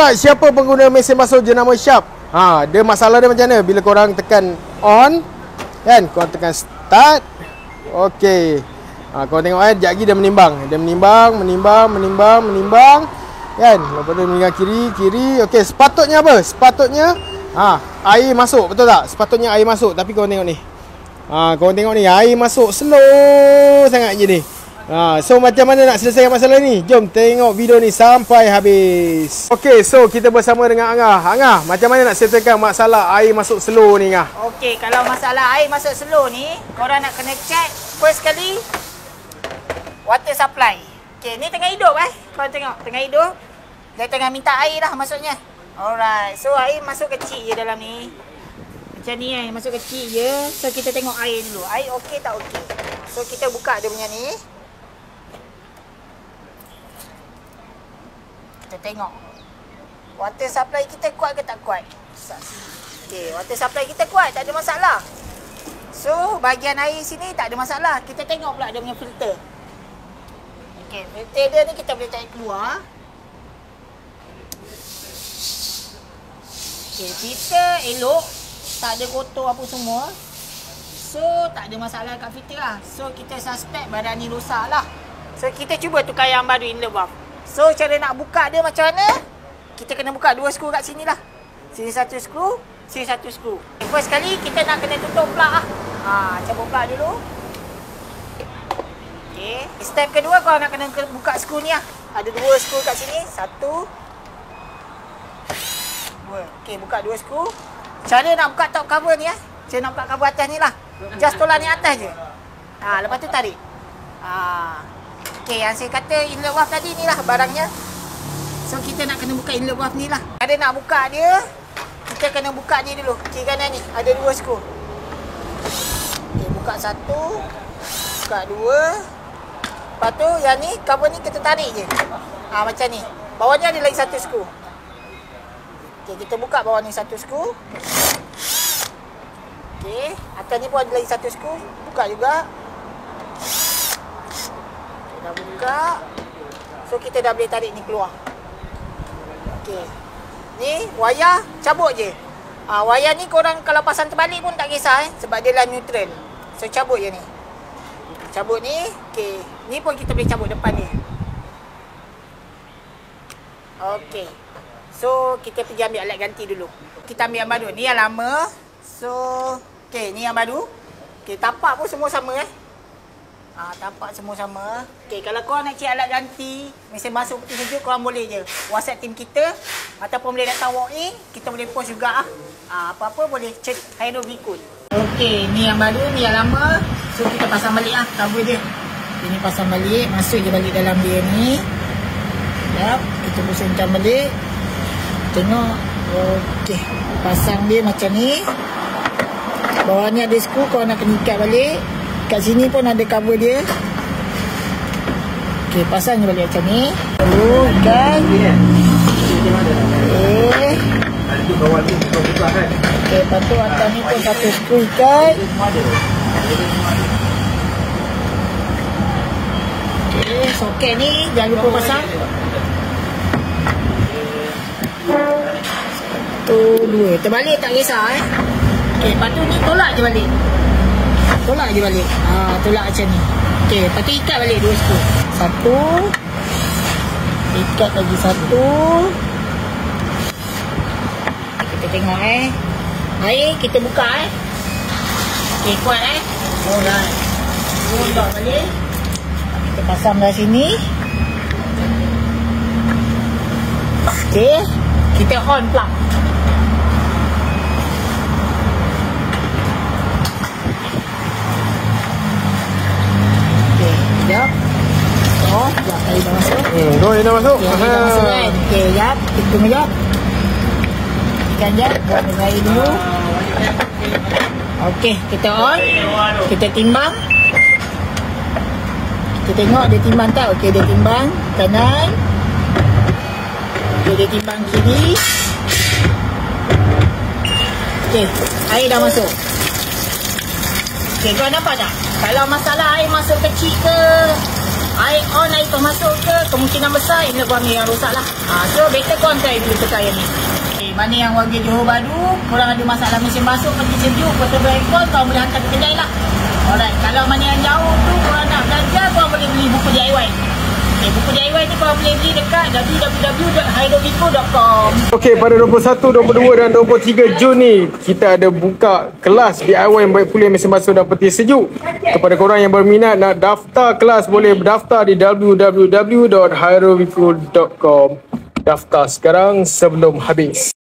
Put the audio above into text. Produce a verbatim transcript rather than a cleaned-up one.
Alright, siapa pengguna mesin basuh jenama Sharp? Ha, dia masalah dia macam mana? Bila korang tekan on, kan? Korang tekan start. Okey. Ha, korang tengok kan, sekejap lagi dia menimbang. Dia menimbang, menimbang, menimbang, menimbang. Kan? Lepas tu menimbang kiri, kiri. Okey, sepatutnya apa? Sepatutnya ha, air masuk, betul tak? Sepatutnya air masuk, tapi korang tengok ni. Ha, korang tengok ni, air masuk slow sangat je ni. Ha, so macam mana nak selesaikan masalah ni? Jom tengok video ni sampai habis. Okey, so kita bersama dengan Angah. Angah, macam mana nak selesaikan masalah air masuk slow ni, Angah? Okey, kalau masalah air masuk slow ni, korang nak kena check first kali water supply. Okey, ni tengah hidup eh. Korang tengok, tengah hidup. Dia tengah minta air lah maksudnya. Alright, so air masuk kecil je dalam ni. Macam ni eh, masuk kecil je. So kita tengok air dulu. Air okey tak okey. So kita buka dia punya ni. Kita tengok water supply kita kuat ke tak kuat. Okey, water supply kita kuat, tak ada masalah. So bahagian air sini tak ada masalah. Kita tengok pula dia punya filter. Okey, filter dia ni kita boleh tarik keluar. Okey, filter elok, tak ada kotor apa semua. So tak ada masalah kat filter lah. So kita suspect badan ni rosak lah. So kita cuba tukar yang baru inlet valve. So cara nak buka dia macam mana? Kita kena buka dua skru kat sini lah. Sini satu skru, sini satu skru. First kali kita nak kena tutup plug lah. Ha, cabut plug dulu. Okay. Step kedua kalau nak kena buka skru ni lah. Ada dua skru kat sini. Satu. Dua. Okay, buka dua skru. Cara nak buka top cover ni lah. Cara nak buka cover atas ni lah. Just tolak ni atas je. Ha, lepas tu tarik. Ha. Okey, yang saya kata inlet valve tadi ni lah barangnya. So kita nak kena buka inlet valve ni lah. Ada nak buka dia, kita kena buka ni dulu. Kiri kanan ni ada dua skru. Okey, buka satu, buka dua. Lepas tu yang ni cover ni kita tarik je. Ha, macam ni. Bawahnya ada lagi satu skru. Okey, kita buka bawah ni satu skru. Okey, atas ni pun ada lagi satu skru. Buka juga. Dah buka. So kita dah boleh tarik ni keluar. Okey. Ni wayar cabut je. Ah ha, wayar ni korang kalau pasang terbalik pun tak kisah eh sebab dia line neutral. So cabut je ni. Cabut ni. Okey. Ni pun kita boleh cabut depan ni. Okey. So kita pergi ambil alat ganti dulu. Kita ambil yang baru. Ni yang lama. So okey, ni yang baru. Okey, tapak pun semua sama eh. Ah, tapak semua sama. Okey, kalau korang nak cek alat ganti mesin basuh putih sejuk, korang boleh je WhatsApp tim kita ataupun boleh datang walk in, kita boleh post juga ah. Ah, apa-apa boleh cek Hairul Bikun. Okey, ni yang baru, ni yang lama. So kita pasang balik ah cover dia. Ini pasang balik, masuk je balik dalam dia ni. Jap, kita pusingkan balik. Tengok. Okey, pasang dia macam ni. Bawah ni ada skru, korang nak kena ikat balik. Kat sini pun ada cover dia. Okey, pasang je balik macam ni. Oh, ikat. Okey. Okey, lepas tu atas ni pun satu skru ikat. Okey, soket ni jangan lupa pasang. Satu, dua. Terbalik tak kisah eh. Okey, lepas tu ni tolak je balik. Tolak je balik. Ha, tolak macam ni. Okey, lepas tu ikat balik dua skru. Satu. Ikat lagi satu. Kita tengok eh. Air kita buka eh. Okey, kuat eh. Alright. Tolak balik. Kita pasang dari sini. Okey. Kita on plug. Sekejap. Oh, sekejap. Air dah masuk. Hmm, oh, air dah masuk. Okay, air dah masuk kan. Okey, sekejap. Kita tunggu sekejap. Ikan sekejap. Buat air dulu. Okey, kita on. Kita timbang. Kita tengok dia timbang tak? Okey, dia timbang. Kanan. Okey, dia timbang kiri. Okey, air dah masuk. Okey, kau nampak tak? Kalau masalah air masuk kecil ke air on, air tu masuk ke, kemungkinan besar ini warga yang rosak lah. Ha, so better kau hantar dulu tekan yang ni. Okay, mana yang warga Johor Bahru korang ada masalah mesin basuh, peti sejuk, portable aircon, kau boleh hantar ke kedai lah. Alright, kalau mana yang jauh tu korang nak belajar, korang boleh beli buku D I Y. Okay, buku D I Y ni korang boleh beli dekat w w w dot hydrovico dot com. Okey, pada dua puluh satu, dua puluh dua dan dua puluh tiga Jun ni kita ada buka kelas D I Y yang baik pulih mesin basuh dan peti sejuk. Kepada korang yang berminat nak daftar kelas, boleh berdaftar di w w w dot hydrovico dot com. Daftar sekarang sebelum habis.